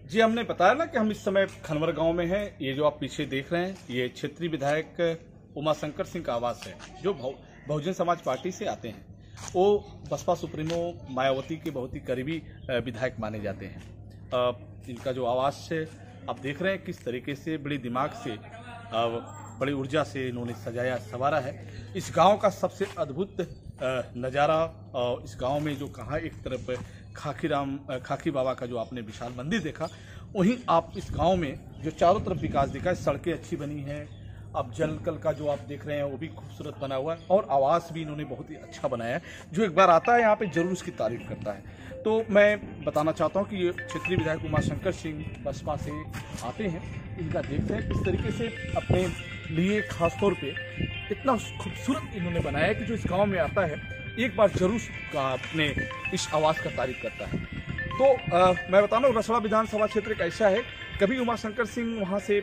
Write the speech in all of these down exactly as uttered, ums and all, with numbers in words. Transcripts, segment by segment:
जी, हमने बताया ना कि हम इस समय खनवर गांव में हैं। ये जो आप पीछे देख रहे हैं, ये क्षेत्रीय विधायक उमाशंकर सिंह का आवास है, जो बहुजन समाज पार्टी से आते हैं। वो बसपा सुप्रीमो मायावती के बहुत ही करीबी विधायक माने जाते हैं। इनका जो आवास है, आप देख रहे हैं किस तरीके से बड़ी दिमाग से, बड़ी ऊर्जा से इन्होंने सजाया संवारा है। इस गांव का सबसे अद्भुत नज़ारा, इस गांव में जो कहाँ एक तरफ खाकी राम खाकी बाबा का जो आपने विशाल मंदिर देखा, वहीं आप इस गांव में जो चारों तरफ विकास दिखा है, सड़कें अच्छी बनी हैं। अब जल कल का जो आप देख रहे हैं वो भी खूबसूरत बना हुआ है, और आवास भी इन्होंने बहुत ही अच्छा बनाया है। जो एक बार आता है यहाँ पे जरूर उसकी तारीफ करता है। तो मैं बताना चाहता हूँ कि ये क्षेत्रीय विधायक उमाशंकर सिंह बसपा से आते हैं। इनका देखते हैं किस तरीके से अपने लिए खासतौर पे इतना खूबसूरत इन्होंने बनाया है कि जो इस गांव में आता है एक बार जरूर अपने इस आवास का तारीफ करता है। तो आ, मैं बता रहा हूँ, रसड़ा विधानसभा क्षेत्र एक ऐसा है, कभी उमाशंकर सिंह वहाँ से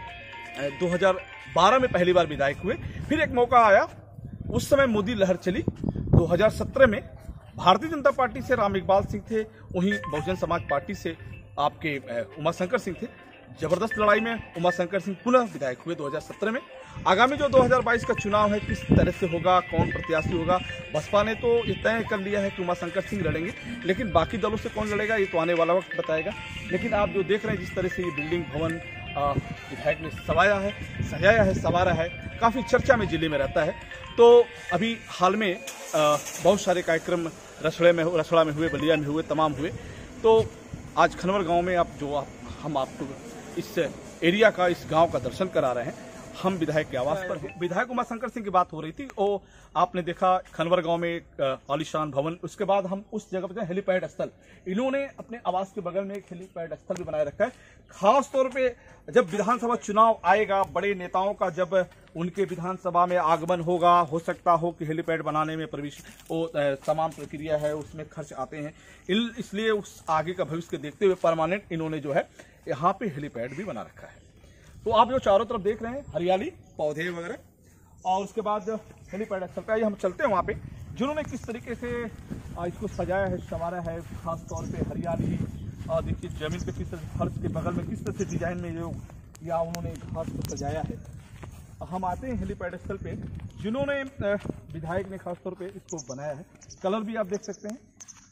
दो हज़ार बारह में पहली बार विधायक हुए, फिर एक मौका आया, उस समय मोदी लहर चली। दो हज़ार सत्रह में भारतीय जनता पार्टी से राम इकबाल सिंह थे, वहीं बहुजन समाज पार्टी से आपके उमाशंकर सिंह थे। जबरदस्त लड़ाई में उमाशंकर सिंह पुनः विधायक हुए दो हज़ार सत्रह में। आगामी जो दो हज़ार बाईस का चुनाव है, किस तरह से होगा, कौन प्रत्याशी होगा, बसपा ने तो ये तय कर लिया है कि उमाशंकर सिंह लड़ेंगे, लेकिन बाकी दलों से कौन लड़ेगा ये तो आने वाला वक्त बताएगा। लेकिन आप जो देख रहे हैं जिस तरह से ये बिल्डिंग भवन विधायक ने सवाया है, सजाया है, संवारा है, काफ़ी चर्चा में जिले में रहता है। तो अभी हाल में आ, बहुत सारे कार्यक्रम रसड़े में रसड़ा में हुए, बलिया में हुए, तमाम हुए। तो आज खनवर गाँव में आप जो आप, हम आपको इस एरिया का, इस गांव का दर्शन करा रहे हैं। हम विधायक के आवास पर हैं। विधायक उमाशंकर सिंह की बात हो रही थी, वो आपने देखा खनवर गांव में एक आलीशान भवन, उसके बाद हम उस जगह पर हेलीपैड स्थल, इन्होंने अपने आवास के बगल में एक हेलीपैड स्थल भी बनाए रखा है। खास तौर पे जब विधानसभा चुनाव आएगा, बड़े नेताओं का जब उनके विधानसभा में आगमन होगा, हो सकता हो कि हेलीपैड बनाने में प्रवेश वो तमाम प्रक्रिया है, उसमें खर्च आते हैं, इसलिए उस आगे का भविष्य को देखते हुए परमानेंट इन्होंने जो है यहाँ पे हेलीपैड भी बना रखा है। तो आप जो चारों तरफ देख रहे हैं, हरियाली, पौधे वगैरह, और उसके बाद हेलीपैड स्थल पे हम चलते हैं वहाँ पे, जिन्होंने किस तरीके से इसको सजाया है, संवारा है। खास तौर पे हरियाली, और देखिए जमीन पे किस तरह, फर्श के बगल में किस तरह से डिजाइन में जो या उन्होंने घास को सजाया है। हम आते हैं हेलीपैड स्थल पे, जिन्होंने विधायक ने खास तौर पे इसको बनाया है। कलर भी आप देख सकते हैं,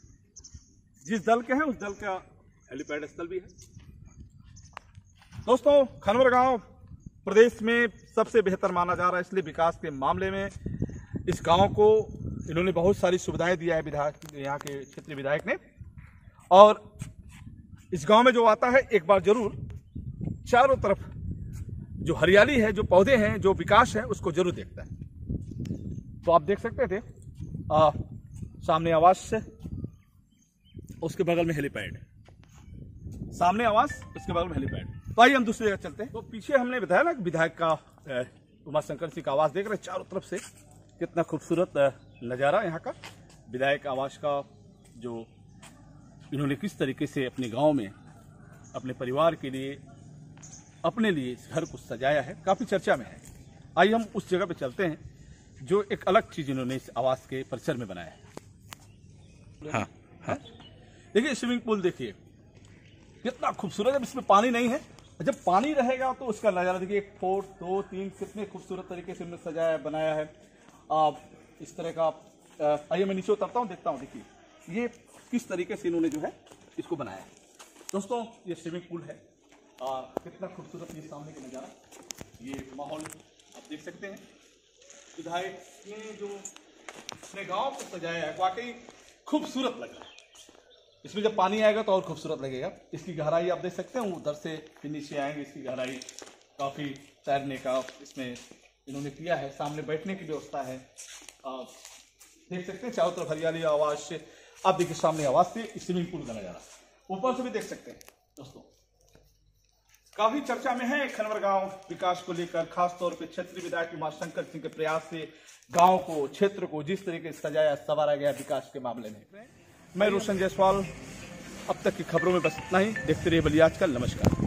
जिस दल के हैं उस दल का हेलीपैड स्थल भी है। दोस्तों, खनवर गांव प्रदेश में सबसे बेहतर माना जा रहा है, इसलिए विकास के मामले में इस गांव को इन्होंने बहुत सारी सुविधाएं दिया है विधायक, यहाँ के क्षेत्रीय विधायक ने। और इस गांव में जो आता है एक बार जरूर चारों तरफ जो हरियाली है, जो पौधे हैं, जो विकास है, उसको जरूर देखता है। तो आप देख सकते थे आ, सामने आवास है, उसके बगल में हेलीपैड, सामने आवास, उसके बगल में हेलीपैड। तो आइए हम दूसरी जगह चलते हैं। तो पीछे हमने बताया ना कि विधायक का उमाशंकर सिंह का आवास देख रहे हैं, चारों तरफ से कितना खूबसूरत नज़ारा यहाँ का। विधायक आवास का जो इन्होंने किस तरीके से अपने गांव में अपने परिवार के लिए, अपने लिए इस घर को सजाया है, काफ़ी चर्चा में है। आइए हम उस जगह पे चलते हैं जो एक अलग चीज़ इन्होंने इस आवास के परिसर में बनाया है। हाँ, हाँ। देखिए स्विमिंग पूल, देखिए कितना खूबसूरत है। इसमें पानी नहीं है, जब पानी रहेगा तो उसका नज़ारा देखिए, एक फुट दो तीन कितने खूबसूरत तरीके से इन्होंने सजाया बनाया है। आ, इस तरह का, आइए मैं नीचे उतरता हूँ, देखता हूँ। देखिए ये किस तरीके से इन्होंने जो है इसको बनाया है। दोस्तों, ये स्विमिंग पूल है, आ, कितना खूबसूरत ये सामने का नज़ारा, ये माहौल आप देख सकते हैं। विधायक ने जो अपने गाँव को सजाया है, वाकई खूबसूरत लग रहा है। इसमें जब पानी आएगा तो और खूबसूरत लगेगा। इसकी गहराई आप देख सकते हैं, उधर से फिर नीचे आएंगे, इसकी गहराई काफ़ी तैरने का इसमें इन्होंने किया है। सामने बैठने की व्यवस्था है, आप देख सकते हैं। चारों तरफ हरियाली, आवाज से आप देखिए, सामने आवाज से स्विमिंग पूल का नजारा, ऊपर से भी देख सकते हैं। दोस्तों, काफी चर्चा में है खनवर गांव विकास को लेकर, खासतौर पर क्षेत्रीय विधायक उमाशंकर सिंह के प्रयास से गाँव को, क्षेत्र को जिस तरीके से सजाया संवारा गया विकास के मामले में। मैं रोशन जायसवाल, अब तक की खबरों में बस इतना ही। देखते रहिए बलिया आजकल। नमस्कार।